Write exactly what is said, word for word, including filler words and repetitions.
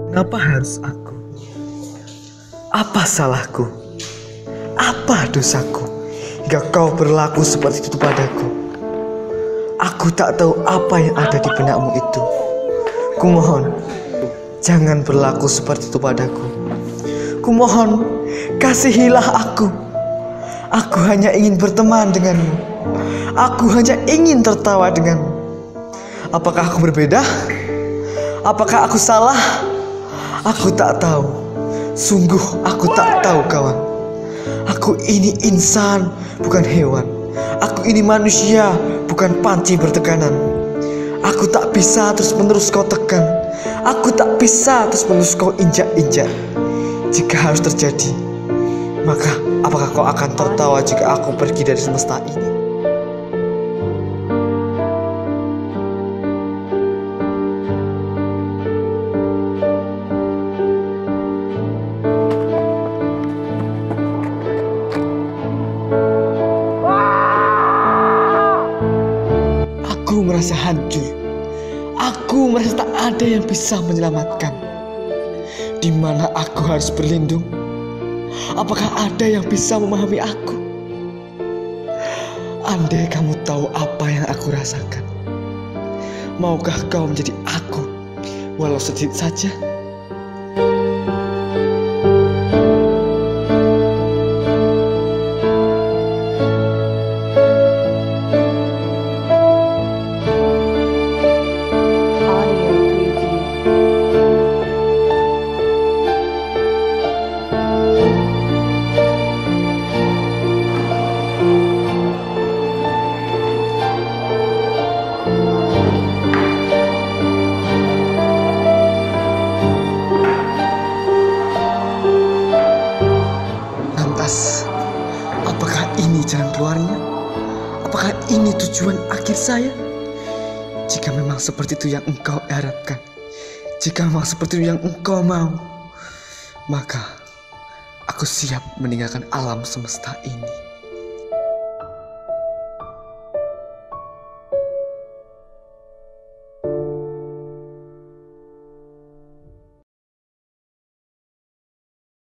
Kenapa harus aku? Apa salahku? Apa dosaku hingga kau berlaku seperti itu padaku? Aku tak tahu apa yang ada di benakmu itu. Kumohon, jangan berlaku seperti itu padaku. Kumohon, kasihilah aku. Aku hanya ingin berteman denganmu. Aku hanya ingin tertawa denganmu. Apakah aku berbeda? Apakah aku salah? Aku tak tahu. Sungguh aku tak tahu, kawan. Aku ini insan, bukan hewan. Aku ini manusia, bukan panci bertekanan. Aku tak bisa terus-menerus kau tekan. Aku tak bisa terus-menerus kau injak-injak. Jika harus terjadi, maka apakah kau akan tertawa jika aku pergi dari semesta ini? Aku merasa hancur. Aku merasa tak ada yang bisa menyelamatkan. Di mana aku harus berlindung? Apakah ada yang bisa memahami aku? Andai kamu tahu apa yang aku rasakan, maukah kau menjadi aku, walau sedikit saja? Apakah ini jalan keluarnya? Apakah ini tujuan akhir saya? Jika memang seperti itu yang engkau harapkan, jika memang seperti itu yang engkau mau, maka aku siap meninggalkan alam semesta ini.